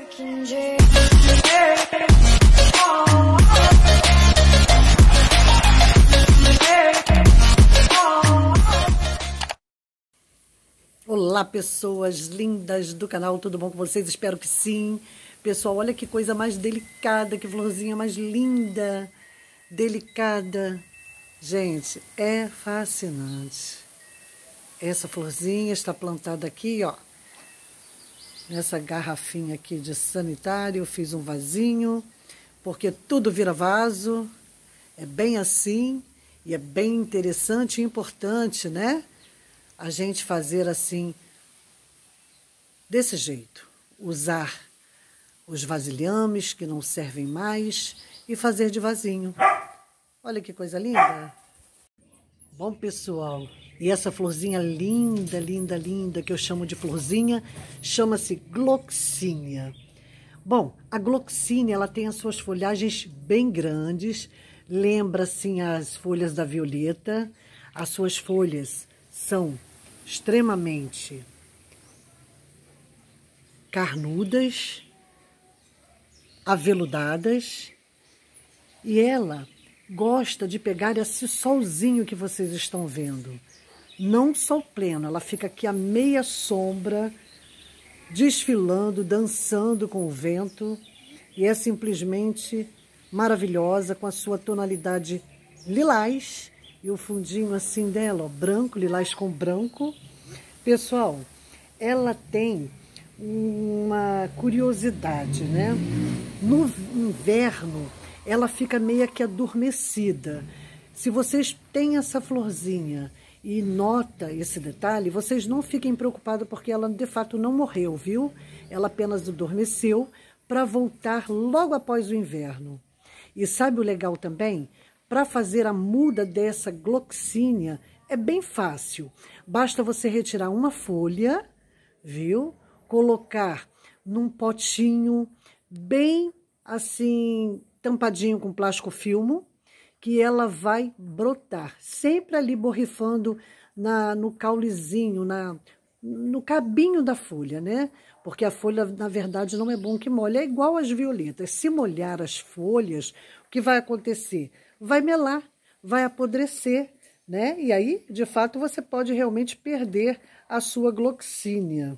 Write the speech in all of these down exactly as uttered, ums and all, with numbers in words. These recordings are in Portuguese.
Olá, pessoas lindas do canal, tudo bom com vocês? Espero que sim. Pessoal, olha que coisa mais delicada, que florzinha mais linda, delicada. Gente, é fascinante. Essa florzinha está plantada aqui, ó, nessa garrafinha aqui de sanitário. Eu fiz um vasinho, porque tudo vira vaso. É bem assim, e é bem interessante e importante, né? A gente fazer assim, desse jeito, usar os vasilhames que não servem mais e fazer de vasinho. Olha que coisa linda. Bom, pessoal, e essa florzinha linda, linda, linda, que eu chamo de florzinha, chama-se gloxínia. Bom, a gloxínia, ela tem as suas folhagens bem grandes, lembra assim as folhas da violeta. As suas folhas são extremamente carnudas, aveludadas, e ela gosta de pegar esse solzinho que vocês estão vendo. Não sol pleno, ela fica aqui a meia sombra, desfilando, dançando com o vento, e é simplesmente maravilhosa, com a sua tonalidade lilás. E o fundinho assim dela, ó, branco, lilás com branco. Pessoal, ela tem uma curiosidade, né? No inverno, ela fica meio que adormecida. Se vocês têm essa florzinha e nota esse detalhe, vocês não fiquem preocupados, porque ela de fato não morreu, viu? Ela apenas adormeceu para voltar logo após o inverno. E sabe o legal também? Para fazer a muda dessa gloxínia é bem fácil. Basta você retirar uma folha, viu? Colocar num potinho bem assim, tampadinho com plástico filmo, que ela vai brotar. Sempre ali borrifando na, no caulezinho, na, no cabinho da folha, né? Porque a folha, na verdade, não é bom que molhe. É igual às violetas. Se molhar as folhas, o que vai acontecer? Vai melar, vai apodrecer, né? E aí, de fato, você pode realmente perder a sua gloxínia.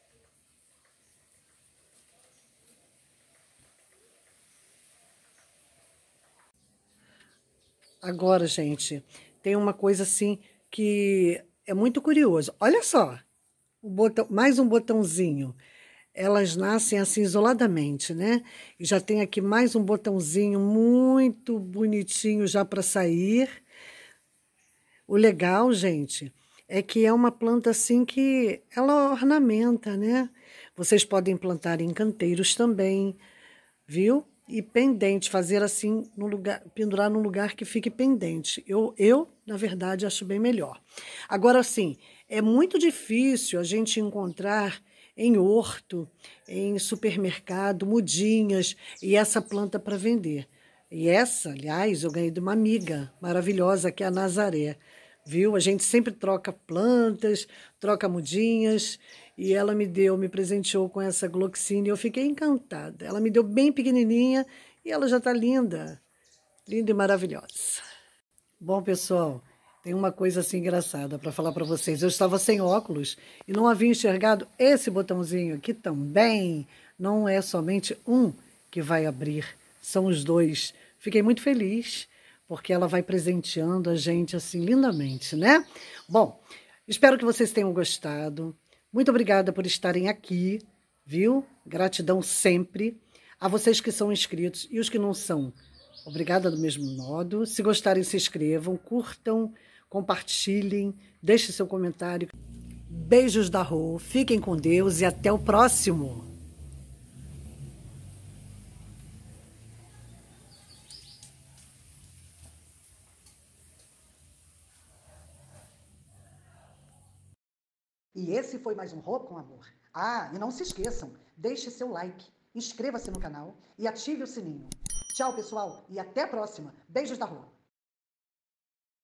Agora, gente, tem uma coisa assim que é muito curioso. Olha só, o botão, mais um botãozinho. Elas nascem assim isoladamente, né? E já tem aqui mais um botãozinho muito bonitinho já para sair. O legal, gente, é que é uma planta assim que ela ornamenta, né? Vocês podem plantar em canteiros também, viu? E pendente, fazer assim, no lugar, pendurar num lugar que fique pendente. Eu, eu, na verdade, acho bem melhor. Agora, assim, é muito difícil a gente encontrar em horto, em supermercado, mudinhas, e essa planta para vender. E essa, aliás, eu ganhei de uma amiga maravilhosa, que é a Nazaré, viu? A gente sempre troca plantas, troca mudinhas, e ela me deu, me presenteou com essa gloxínia, eu fiquei encantada. Ela me deu bem pequenininha, e ela já está linda, linda e maravilhosa. Bom, pessoal, tem uma coisa assim engraçada para falar para vocês. Eu estava sem óculos e não havia enxergado esse botãozinho aqui também. Não é somente um que vai abrir, são os dois. Fiquei muito feliz, porque ela vai presenteando a gente assim lindamente, né? Bom, espero que vocês tenham gostado. Muito obrigada por estarem aqui, viu? Gratidão sempre. A vocês que são inscritos e os que não são, obrigada do mesmo modo. Se gostarem, se inscrevam, curtam, compartilhem, deixem seu comentário. Beijos da Rô, fiquem com Deus e até o próximo! E esse foi mais um Rô com Amor. Ah, e não se esqueçam, deixe seu like, inscreva-se no canal e ative o sininho. Tchau, pessoal, e até a próxima. Beijos da Rô.